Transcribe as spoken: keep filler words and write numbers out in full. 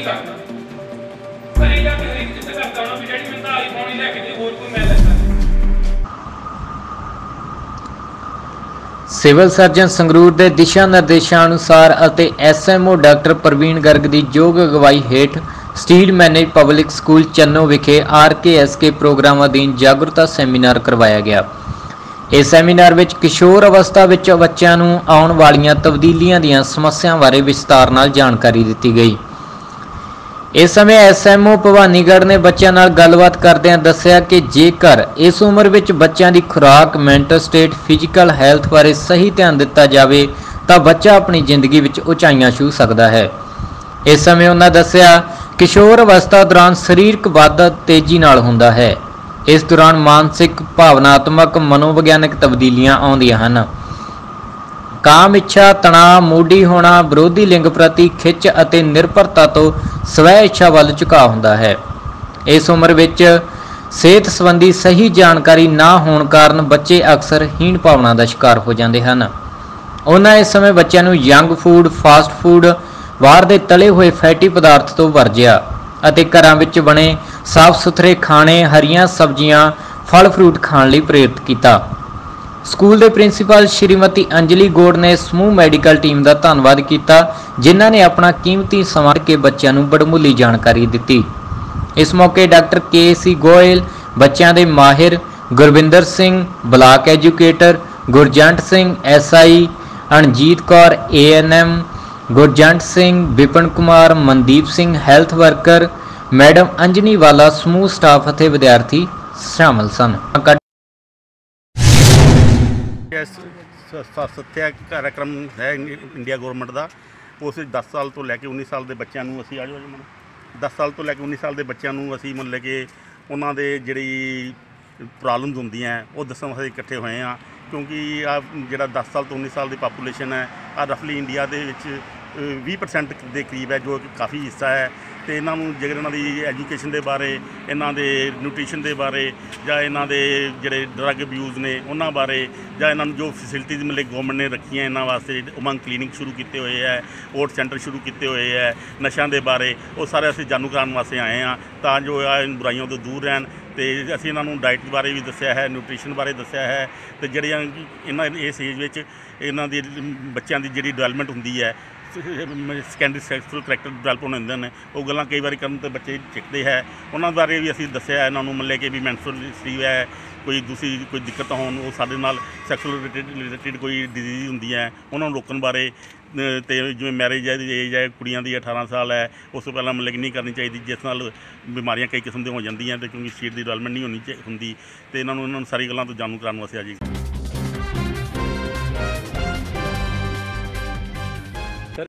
सकता घरे जाके हर एक जिद करता होना भी डैडी मैं नहाली पानी लैके दे होर कोई मैं लैता। सिविल सर्जन संगरूर के दिशा निर्देशों अनुसार ਅਤੇ S M O doctor Praveen Garg की योग अगवाई हेठ steel manage public school Channo विखे R K S K program अधीन जागरूकता सैमीनार करवाया गया। इस सैमीनार में किशोर अवस्था विच बच्चों नूं आउण वालियां तब्दीलियां दीयां समस्यावां बारे विस्तार नाल जानकारी दी गई। इस समय एस एम ओ भवानीगढ़ ने बच्चों नाल गलबात करदिआं दस्सिया कि जेकर इस उम्र विच बच्चों की खुराक मैंटल स्टेट फिजिकल हैल्थ बारे सही ध्यान दिता जाए तो बच्चा अपनी जिंदगी विच उचाइयां छू सकता है। इस समय उन्होंने दस्सिया किशोर अवस्था दौरान सरीरक वाधा तेजी नाल हुंदा है। इस दौरान मानसिक भावनात्मक मनोविग्यानक तब्दीलियां आउंदियां हन। काम इच्छा तनाव मूडी होना विरोधी लिंग प्रति खिच ਅਤੇ निर्भरता तो स्वै इच्छा वाल झुकाव हुंदा है। इस उम्र विच सेहत संबंधी सही जानकारी ना होने कारण बच्चे अक्सर हीन भावना का शिकार हो जाते हैं। उन्होंने इस समय बच्चों को यंग फूड फास्ट फूड बाहर के तले हुए फैटी पदार्थ तो वरजिया ਅਤੇ घरां विच बने साफ सुथरे खाने हरियां सब्जियां फल फ्रूट खाने लई प्रेरित किया। स्कूल के प्रिंसीपल श्रीमती अंजलि गौड़ ने समूह मैडिकल टीम का धन्यवाद किया जिन्हों ने अपना कीमती समा के बच्चों को बड़मूली जानकारी दी। इस मौके डॉक्टर के सी गोयल बच्चों के माहिर Gurvinder Singh block educator Gurjant Singh S I Anjeet Kaur A N M Gurjant Singh Vipin Kumar Mandeep Singh health worker madam Anjani वाला समूह स्टाफ ਅਤੇ विद्यार्थी शामिल सन। सत्या कार्यक्रम है इंडिया गौरमेंट का उस दस साल तो लैके उन्नीस साल के बच्चों असी आ जाओ दस साल तो लैके उन्नीस साल के बच्चों असी मतलब कि उन्होंने जी प्रॉब्लम्स होंदियां वो दसन वास्ते इकट्ठे हुए हैं क्योंकि आ जो दस साल तो उन्नीस साल की पापूलेशन है आ रफली इंडिया के भी परसेंट के करीब है जो कि काफ़ी हिस्सा है। तो इन्हों जेकर इन्हों की एजुकेशन के बारे इन्हों के न्यूट्रीशन के बारे या इन्हों के जोड़े ड्रग अब्यूज़ ने उन्होंने बारे या इन्हों जो फैसिलिटीज़ मतलब गवर्नमेंट ने रखी इन्होंने वास्ते उमंग क्लीनिक शुरू किए हुए है ओट सेंटर शुरू किए हुए है नशा के बारे वो सारे असीं जानू कराने वास्ते आए हैं तां जो इन बुराइयों तो दूर रहन। तो असीं इन्हों डाइट बारे भी दस्सिया है न्यूट्रीशन बारे दस्सिया है तो जिहड़ियां इन्हां इस एज विच इन्हां दी बच्चों की जिहड़ी डिवेलपमेंट हुंदी है सैकेंडरी सैक्सुअल करैक्टर डिवेलप होने होंदे ने वो गल्लां कई बार करन ते बच्चे चिकते है उन्हां बारे भी असीं दस्सिया है इन्हों मतलब कि भी मैंसुरल हिस्ट्री है कोई दूसरी कोई दिक्कत होन वो साडे नाल सैक्सुअल रिलेटेड रिलेटेड कोई डिजीज़ हुंदी है उन्होंने रोकण बारे तो जिवें मैरिज है एज है कुड़ियां दी अठारह साल है उस तो पहला मतलब कि नहीं करनी चाहिए जिस नाल बीमारियां कई किस्म दी हो जांदियां ते क्योंकि शरीर की डिवेलपमेंट नहीं होनी हुंदी ते इन्हां नूं इन्हां नूं सारी गल्लां तो जानू कराने वास्ते आ जी।